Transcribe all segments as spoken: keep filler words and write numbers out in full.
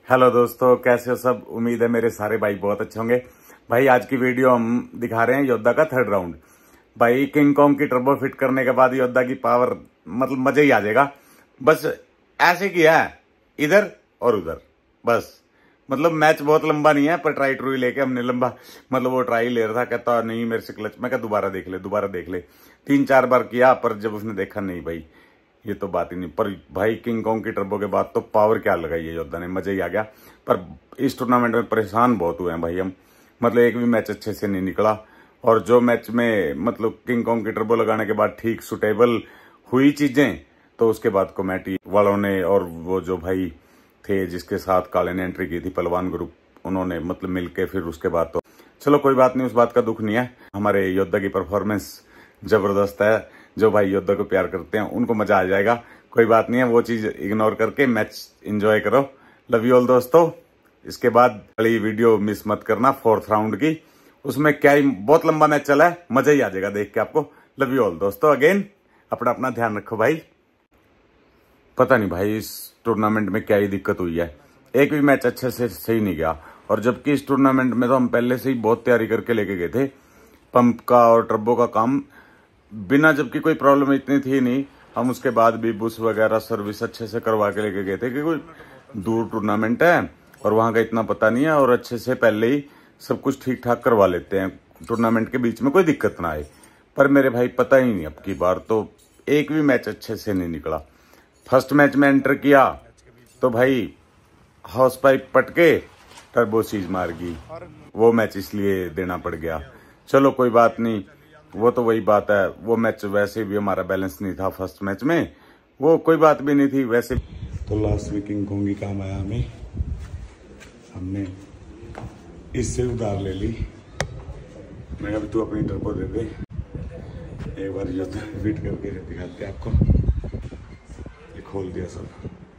Hello दोस्तों, कैसे हो सब। उम्मीद है मेरे सारे भाई बहुत अच्छे होंगे। भाई आज की वीडियो हम दिखा रहे हैं योद्धा का थर्ड राउंड। भाई किंग कॉन्ग की टर्बो फिट करने के बाद योद्धा की पावर मतलब मजा ही आ जाएगा। बस ऐसे किया है इधर और उधर, बस मतलब मैच बहुत लंबा नहीं है, पर ट्राई ट्रूई लेके हमने लंबा मतलब वो ट्राई ले रहा था, कहता नहीं मेरे से क्लच। मैं क्या दोबारा देख ले दोबारा देख ले तीन चार बार किया, पर जब उसने देखा नहीं भाई ये तो बात ही नहीं। पर भाई किंग कॉन्ग की टर्बो के बाद तो पावर क्या लगाई है योद्धा ने, मजा ही आ गया। पर इस टूर्नामेंट में परेशान बहुत हुए हैं भाई हम, मतलब एक भी मैच अच्छे से नहीं निकला। और जो मैच में मतलब किंग कॉन्ग की टर्बो लगाने के बाद ठीक सुटेबल हुई चीजें, तो उसके बाद कमेटी वालों ने और वो जो भाई थे जिसके साथ काले ने एंट्री की थी पहलवान ग्रुप, उन्होंने मतलब मिलके फिर उसके बाद तो चलो कोई बात नहीं, उस बात का दुख नहीं है। हमारे योद्धा की परफॉर्मेंस जबरदस्त है। जो भाई योद्धा को प्यार करते हैं उनको मजा आ जाएगा, कोई बात नहीं है। वो चीज इग्नोर करके मैच एंजॉय करो। लव यू ऑल दोस्तों। इसके बाद अगली वीडियो मिस मत करना फोर्थ राउंड की, उसमें क्या ही बहुत लंबा मैच चला है, मजा ही आ जाएगा देख के आपको। लव यू ऑल दोस्तों। अगेन अपना अपना ध्यान रखो भाई। पता नहीं भाई इस टूर्नामेंट में क्या ही दिक्कत हुई है, एक भी मैच अच्छे से सही नहीं गया। और जबकि इस टूर्नामेंट में तो हम पहले से ही बहुत तैयारी करके लेके गए थे, पंप का और टर्बो का काम बिना, जबकि कोई प्रॉब्लम इतनी थी नहीं। हम उसके बाद भी बुश वगैरह सर्विस अच्छे से करवा के लेके गए थे, कि कोई दूर टूर्नामेंट है और वहां का इतना पता नहीं है, और अच्छे से पहले ही सब कुछ ठीक ठाक करवा लेते हैं, टूर्नामेंट के बीच में कोई दिक्कत ना आए। पर मेरे भाई पता ही नहीं, अब की बार तो एक भी मैच अच्छे से नहीं निकला। फर्स्ट मैच में एंटर किया तो भाई हाउस पाइप पटके टर्बो सीज मार गई, वो मैच इसलिए देना पड़ गया। चलो कोई बात नहीं, वो तो वही बात है। वो मैच वैसे भी हमारा बैलेंस नहीं था फर्स्ट मैच में, वो कोई बात भी नहीं थी वैसे। तो लास्ट में किंग कॉन्ग ही काम आया हमें, हमने इससे उधार ले ली। मैं कहा तू अपनी टर्बो दे दे, एक बार जो फिट करके दिखाते आपको। ये खोल दिया सब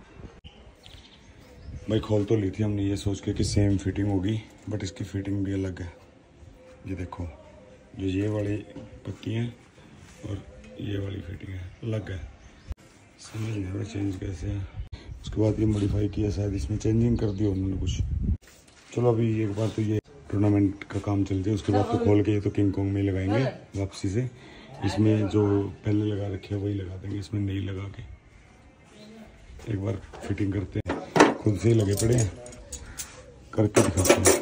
भाई, खोल तो ली थी हमने ये सोच के कि सेम फिटिंग होगी, बट इसकी फिटिंग भी अलग है। ये देखो, जो ये वाली पक्की है और ये वाली फिटिंग है अलग है, समझ नहीं आ रहा चेंज कैसे है। उसके बाद ये मॉडिफाई किया, शायद इसमें चेंजिंग कर दी उन्होंने कुछ। चलो अभी एक बार तो ये टूर्नामेंट का काम चल जाए, उसके बाद तो खोल के ये तो किंग कॉन्ग में लगाएंगे वापसी से। इसमें जो पहले लगा रखे है वही लगा देंगे, इसमें नहीं लगा के एक बार फिटिंग करते हैं। खुद से ही लगे पड़े हैं, करके दिखाते हैं।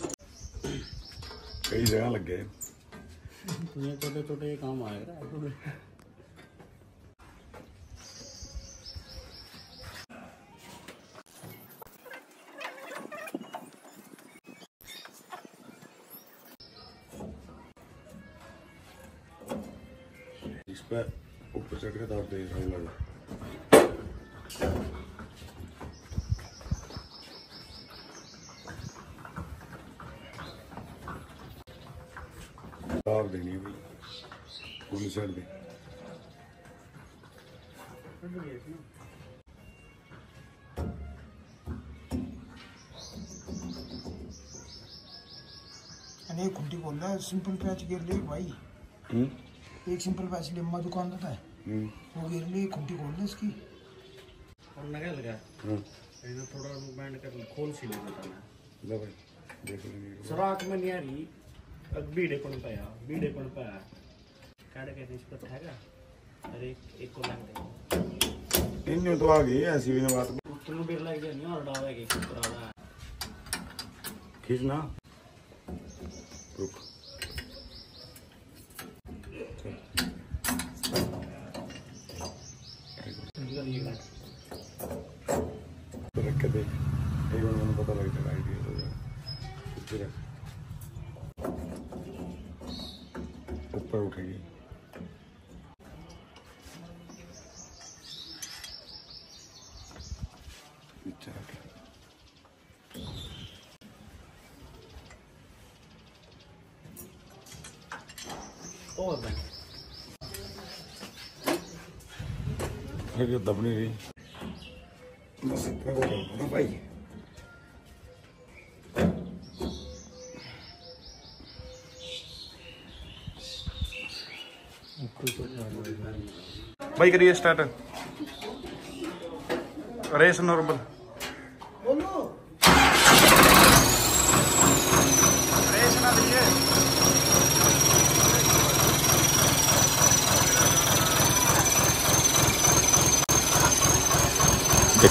कई जगह लग गए, छोटे छोटे काम आएगा। इस पर ऊपर चढ़ के दौड़ दे लगा दाब देनी है भाई, पूरी चढ़ दे। अरे खुंटी बोल रहा है सिंपल पैच गिर ले भाई। हम्म एक सिंपल पैच लंबा दुकान था वो गिर ले, खुंटी खोल ले इसकी। और लगा लगा हां थोड़ा बैंड कर खोल सी ले बताना ले भाई, देख लेंगे। सराक में नहीं आ रही, अब बीड़े कौन पाया बीड़े कौन पाया काट के इस पर हैगा। अरे एक को लग दे इन तो आ गई ऐसी भी बात, तुम बेर लग गया नहीं और डाला के करावा खींचना रुक। तो रख के देख, एक बार मुझे पता लग जाएगा आइडिया हो जाएगा। ऊपर उठेगी और मैं फिर दबनी रही, बस इतना को करना भाई। भाई करिए स्टार्ट रेस नॉर्मल।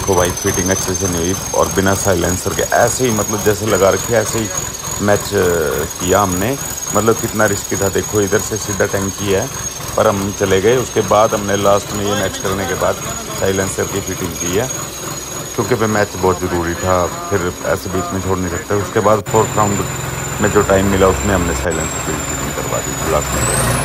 देखो भाई फिटिंग अच्छे से नहीं हुई और बिना साइलेंसर के ऐसे ही मतलब जैसे लगा रखे ऐसे ही मैच किया हमने। मतलब कितना रिस्की था, देखो इधर से सीधा टैंकी है पर हम चले गए। उसके बाद हमने लास्ट में ये मैच करने के बाद साइलेंसर की फिटिंग की है क्योंकि फिर मैच बहुत ज़रूरी था, फिर ऐसे बीच में छोड़ नहीं सकते। उसके बाद फोर्थ राउंड में जो टाइम मिला उसमें हमने साइलेंसर की फिटिंग करवा दी लास्ट में।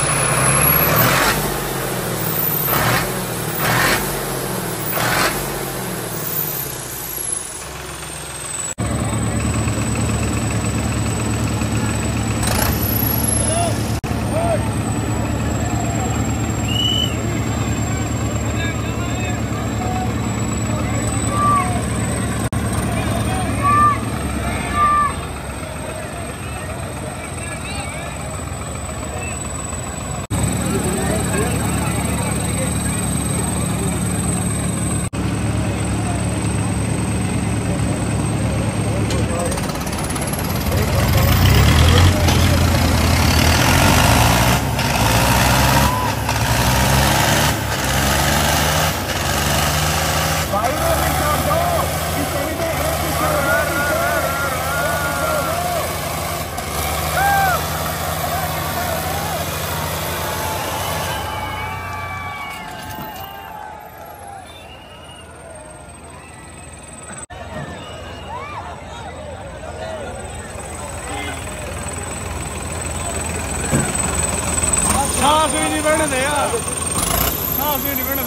सांस भी नहीं बढ़ने दे यार, सांस भी नहीं बढ़ने।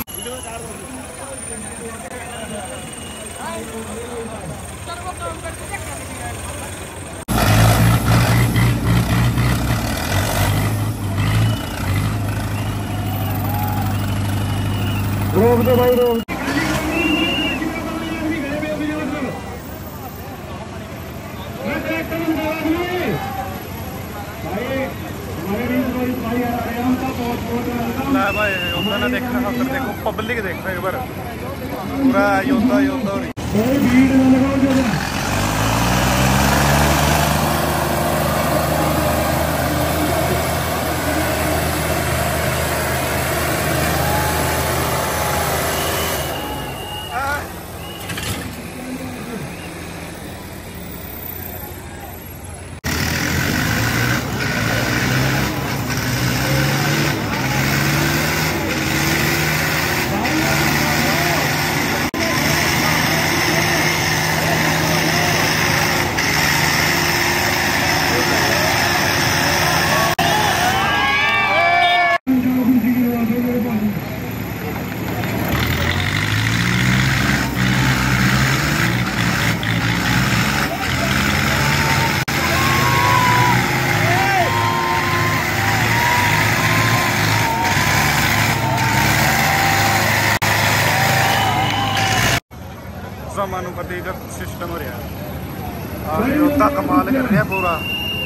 रोक दो भाई, रोक। भाई योद्धा ना देखना, खातर देखो पब्लिक देख रहे एक बार पूरा योद्धा योद्धा हो रही। समानुपातिक सिस्टम हो रहा है, योद्धा कमाल कर रहे हैं पूरा।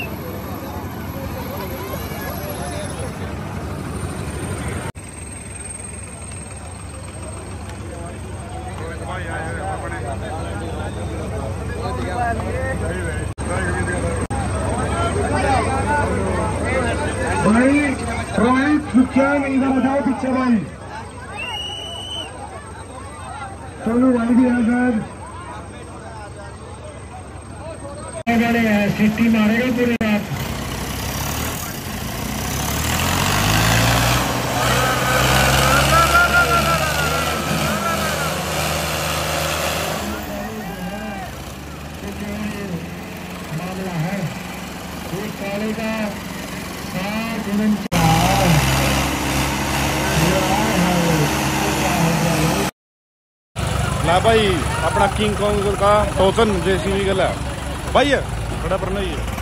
भाई रोहित क्या नहीं था, बताओ पीछे भाई। चलो भाई भी आजाद सिटी मारेगा पूरे रात। मामला है एक काले का सात ला भाई अपना किंग कॉन्ग का टोकन जैसी भी गला भाई है बड़ा पर नहीं है।